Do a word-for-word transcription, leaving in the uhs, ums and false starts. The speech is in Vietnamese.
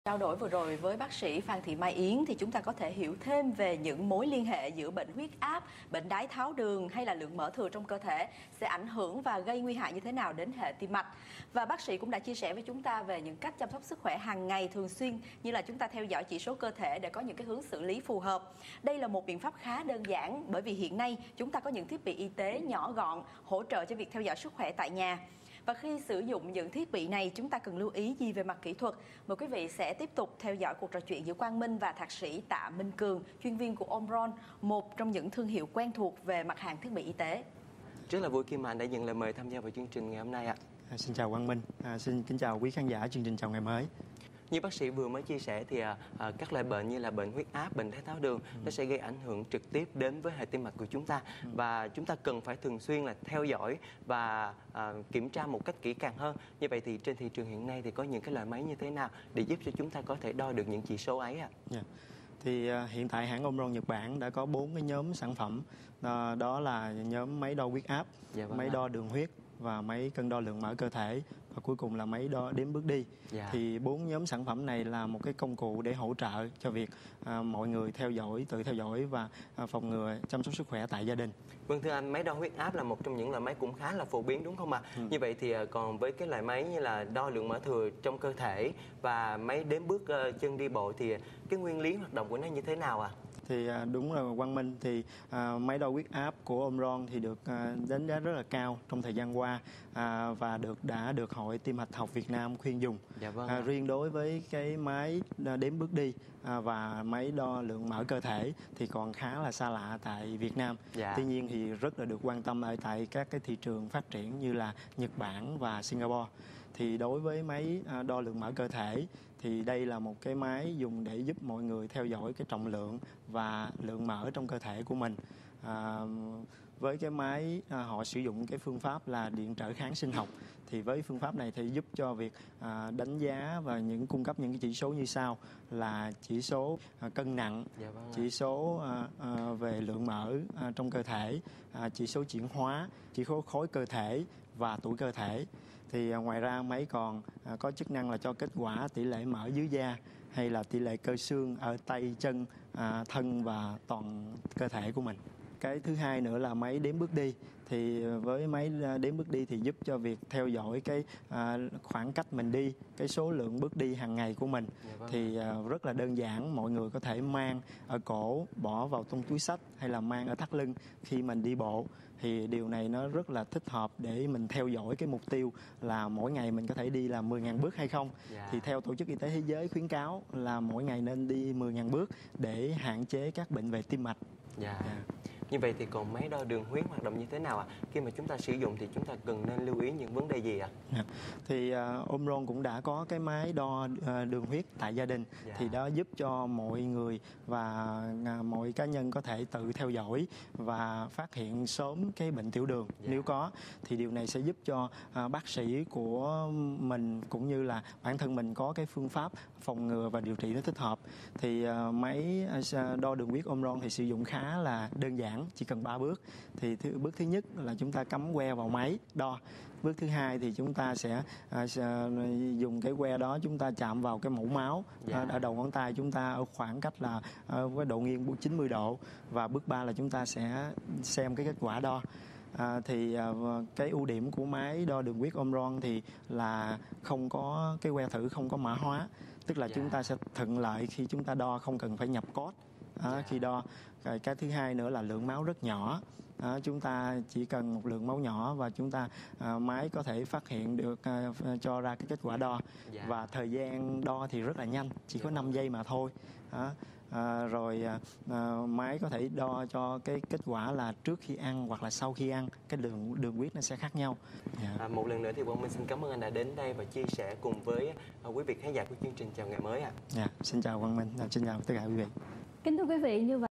Trao đổi vừa rồi với bác sĩ Phan Thị Mai Yến thì chúng ta có thể hiểu thêm về những mối liên hệ giữa bệnh huyết áp, bệnh đái tháo đường hay là lượng mỡ thừa trong cơ thể sẽ ảnh hưởng và gây nguy hại như thế nào đến hệ tim mạch. Và bác sĩ cũng đã chia sẻ với chúng ta về những cách chăm sóc sức khỏe hàng ngày thường xuyên, như là chúng ta theo dõi chỉ số cơ thể để có những cái hướng xử lý phù hợp. Đây là một biện pháp khá đơn giản bởi vì hiện nay chúng ta có những thiết bị y tế nhỏ gọn hỗ trợ cho việc theo dõi sức khỏe tại nhà. Và khi sử dụng những thiết bị này, chúng ta cần lưu ý gì về mặt kỹ thuật? Mời quý vị sẽ tiếp tục theo dõi cuộc trò chuyện giữa Quang Minh và thạc sĩ Tạ Minh Cường, chuyên viên của Omron, một trong những thương hiệu quen thuộc về mặt hàng thiết bị y tế. Rất là vui khi mà anh đã nhận lời mời tham gia vào chương trình ngày hôm nay ạ. À, xin chào Quang Minh, à, xin kính chào quý khán giả chương trình Chào Ngày Mới. Như bác sĩ vừa mới chia sẻ thì à, các loại bệnh như là bệnh huyết áp, bệnh đái tháo đường ừ. nó sẽ gây ảnh hưởng trực tiếp đến với hệ tim mạch của chúng ta ừ. và chúng ta cần phải thường xuyên là theo dõi và à, kiểm tra một cách kỹ càng hơn. Như vậy thì trên thị trường hiện nay thì có những cái loại máy như thế nào để giúp cho chúng ta có thể đo được những chỉ số ấy ạ? À? Yeah. Thì uh, hiện tại hãng Omron Nhật Bản đã có bốn cái nhóm sản phẩm, uh, đó là nhóm máy đo huyết áp, dạ, vâng máy đo đường huyết và máy cân đo lượng mỡ cơ thể, và cuối cùng là máy đo đếm bước đi. Yeah. Thì bốn nhóm sản phẩm này là một cái công cụ để hỗ trợ cho việc à, mọi người theo dõi, tự theo dõi và à, phòng ngừa chăm sóc sức khỏe tại gia đình. Vâng thưa anh, máy đo huyết áp là một trong những loại máy cũng khá là phổ biến đúng không ạ? Ừ. Như vậy thì còn với cái loại máy như là đo lượng mỡ thừa trong cơ thể và máy đếm bước uh, chân đi bộ thì cái nguyên lý hoạt động của nó như thế nào ạ? À? Thì đúng là Quang Minh, thì à, máy đo huyết áp của Omron thì được à, đánh giá rất là cao trong thời gian qua à, và được đã được Hội Tim mạch học Việt Nam khuyên dùng. Dạ vâng. à, riêng đối với cái máy đếm bước đi à, và máy đo lượng mỡ cơ thể thì còn khá là xa lạ tại Việt Nam. Dạ. Tuy nhiên thì rất là được quan tâm ở tại các cái thị trường phát triển như là Nhật Bản và Singapore. Thì đối với máy đo lượng mỡ cơ thể thì đây là một cái máy dùng để giúp mọi người theo dõi cái trọng lượng và lượng mỡ trong cơ thể của mình. À, với cái máy à, họ sử dụng cái phương pháp là điện trở kháng sinh học. Thì với phương pháp này thì giúp cho việc à, đánh giá và những cung cấp những cái chỉ số như sau là chỉ số à, cân nặng, dạ vâng chỉ số à, à, về lượng mỡ à, trong cơ thể, à, chỉ số chuyển hóa, chỉ số khối cơ thể và tuổi cơ thể. Thì à, ngoài ra máy còn à, có chức năng là cho kết quả tỷ lệ mỡ dưới da hay là tỷ lệ cơ xương ở tay, chân, à, thân và toàn cơ thể của mình. Cái thứ hai nữa là máy đếm bước đi. Thì với máy đếm bước đi thì giúp cho việc theo dõi cái à, khoảng cách mình đi, cái số lượng bước đi hàng ngày của mình. Dạ vâng. Thì à, rất là đơn giản, mọi người có thể mang ở cổ, bỏ vào trong túi xách hay là mang ở thắt lưng khi mình đi bộ. Thì điều này nó rất là thích hợp để mình theo dõi cái mục tiêu là mỗi ngày mình có thể đi là mười nghìn bước hay không. Dạ. Thì theo Tổ chức Y tế Thế giới khuyến cáo là mỗi ngày nên đi mười nghìn bước để hạn chế các bệnh về tim mạch. Dạ. Dạ. Như vậy thì còn máy đo đường huyết hoạt động như thế nào ạ? À? Khi mà chúng ta sử dụng thì chúng ta cần nên lưu ý những vấn đề gì ạ? À? Thì uh, Omron cũng đã có cái máy đo uh, đường huyết tại gia đình. Yeah. Thì đó giúp cho mọi người và uh, mọi cá nhân có thể tự theo dõi và phát hiện sớm cái bệnh tiểu đường. Yeah. Nếu có thì điều này sẽ giúp cho uh, bác sĩ của mình cũng như là bản thân mình có cái phương pháp phòng ngừa và điều trị nó thích hợp. Thì uh, máy uh, đo đường huyết Omron thì sử dụng khá là đơn giản, chỉ cần ba bước. Thì thứ, bước thứ nhất là chúng ta cắm que vào máy đo. Bước thứ hai thì chúng ta sẽ, à, sẽ dùng cái que đó chúng ta chạm vào cái mẫu máu. Dạ. à, ở đầu ngón tay chúng ta ở khoảng cách là à, với độ nghiêng chín mươi độ. Và bước ba là chúng ta sẽ xem cái kết quả đo. À, thì à, cái ưu điểm của máy đo đường huyết Omron thì là không có cái que thử, không có mã hóa, tức là dạ. chúng ta sẽ thuận lợi khi chúng ta đo, không cần phải nhập code à, dạ. khi đo. Rồi cái thứ hai nữa là lượng máu rất nhỏ. À, chúng ta chỉ cần một lượng máu nhỏ và chúng ta à, máy có thể phát hiện được à, cho ra cái kết quả đo. Dạ. Và thời gian đo thì rất là nhanh, chỉ có năm giây mà thôi. À, à, rồi à, máy có thể đo cho cái kết quả là trước khi ăn hoặc là sau khi ăn, cái đường đường huyết nó sẽ khác nhau. Dạ. À, một lần nữa thì Quang Minh xin cảm ơn anh đã đến đây và chia sẻ cùng với à, quý vị khán giả của chương trình Chào Ngày Mới ạ. À. Dạ, xin chào Quang Minh, xin chào tất cả quý vị. Kính thưa quý vị, như vậy